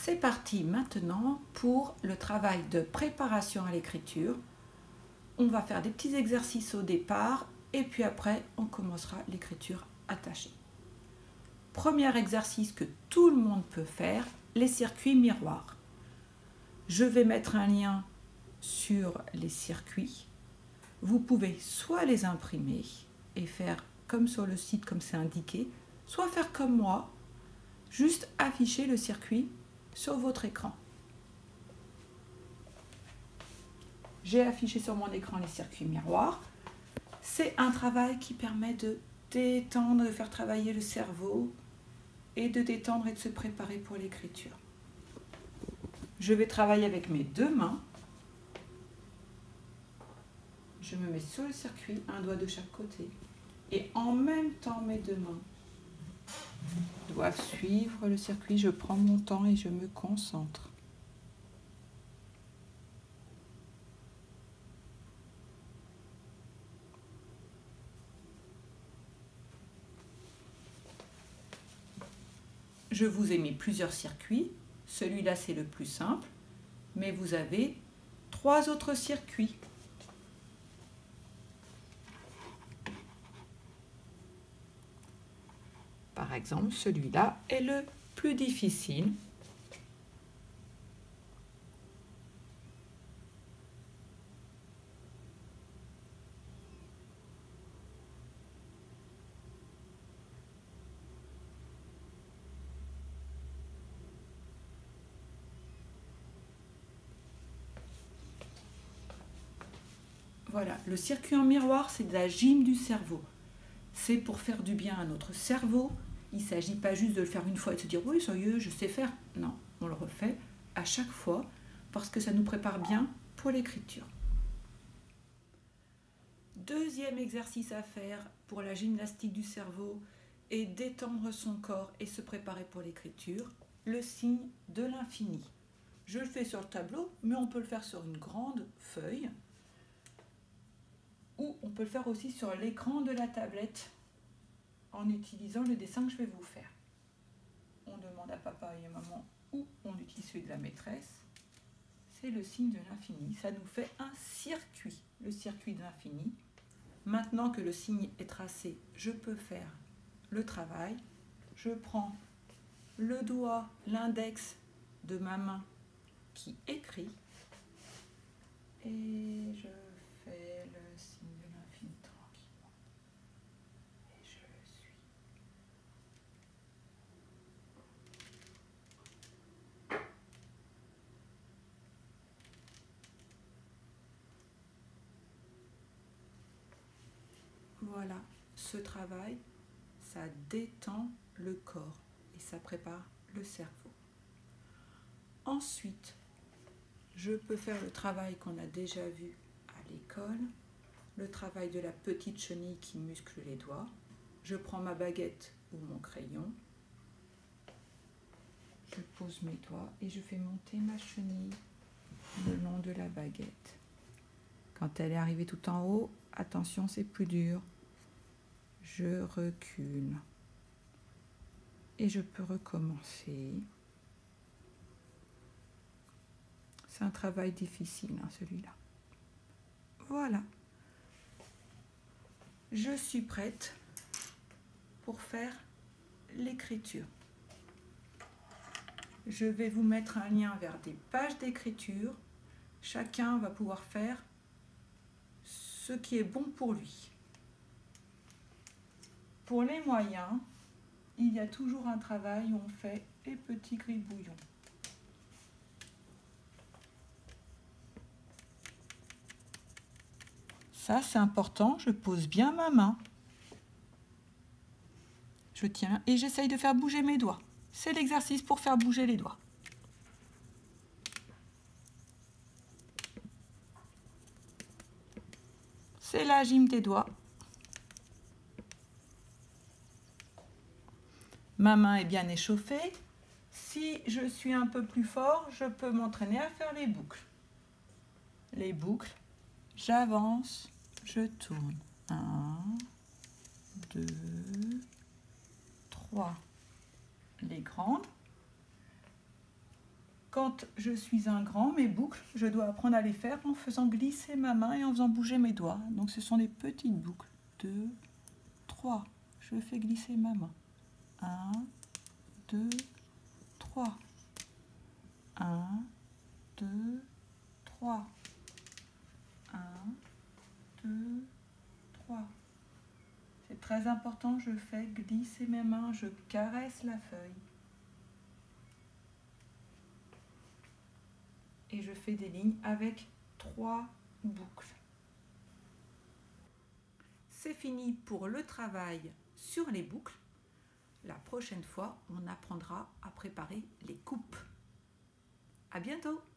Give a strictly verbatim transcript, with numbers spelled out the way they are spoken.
C'est parti maintenant pour le travail de préparation à l'écriture. On va faire des petits exercices au départ et puis après on commencera l'écriture attachée. Premier exercice que tout le monde peut faire, les circuits miroirs. Je vais mettre un lien sur les circuits. Vous pouvez soit les imprimer et faire comme sur le site, comme c'est indiqué, soit faire comme moi, juste afficher le circuit sur votre écran. J'ai affiché sur mon écran les circuits miroirs. C'est un travail qui permet de détendre, de faire travailler le cerveau et de détendre et de se préparer pour l'écriture. Je vais travailler avec mes deux mains. Je me mets sur le circuit, un doigt de chaque côté. Et en même temps, mes deux mains doivent suivre le circuit. Je prends mon temps et je me concentre. Je vous ai mis plusieurs circuits. Celui-là, c'est le plus simple. Mais vous avez trois autres circuits. Par exemple, celui-là est le plus difficile. Voilà, le circuit en miroir, c'est de la gym du cerveau. C'est pour faire du bien à notre cerveau. Il ne s'agit pas juste de le faire une fois et de se dire « oui, ça y est, je sais faire ». Non, on le refait à chaque fois parce que ça nous prépare bien pour l'écriture. Deuxième exercice à faire pour la gymnastique du cerveau et détendre son corps et se préparer pour l'écriture, le signe de l'infini. Je le fais sur le tableau, mais on peut le faire sur une grande feuille ou on peut le faire aussi sur l'écran de la tablette en utilisant le dessin que je vais vous faire. On demande à papa et à maman ou on utilise celui de la maîtresse. C'est le signe de l'infini. Ça nous fait un circuit, le circuit de l'infini. Maintenant que le signe est tracé, je peux faire le travail. Je prends le doigt, l'index de ma main qui écrit et je fais le signe de l'infini tranquillement. Et je le suis. Voilà, ce travail, ça détend le corps et ça prépare le cerveau. Ensuite, je peux faire le travail qu'on a déjà vu à l'école, le travail de la petite chenille qui muscle les doigts. Je prends ma baguette ou mon crayon, je pose mes doigts et je fais monter ma chenille le long de la baguette. Quand elle est arrivée tout en haut, attention, c'est plus dur. Je recule et je peux recommencer. C'est un travail difficile, hein, celui-là. Voilà. Je suis prête pour faire l'écriture. Je vais vous mettre un lien vers des pages d'écriture. Chacun va pouvoir faire ce qui est bon pour lui. Pour les moyens, il y a toujours un travail où on fait les petits gribouillons. Ça, c'est important, je pose bien ma main. Je tiens et j'essaye de faire bouger mes doigts. C'est l'exercice pour faire bouger les doigts. C'est la gym des doigts. Ma main est bien échauffée. Si je suis un peu plus fort, je peux m'entraîner à faire les boucles. Les boucles, j'avance, je tourne. Un, deux, trois. Les grandes. Quand je suis un grand, mes boucles, je dois apprendre à les faire en faisant glisser ma main et en faisant bouger mes doigts. Donc ce sont des petites boucles. deux, trois. Je fais glisser ma main. un, deux, trois. un, deux, trois. un, deux, trois. C'est très important, je fais glisser mes mains, je caresse la feuille. Et je fais des lignes avec trois boucles. C'est fini pour le travail sur les boucles. La prochaine fois, on apprendra à préparer les coupes. À bientôt!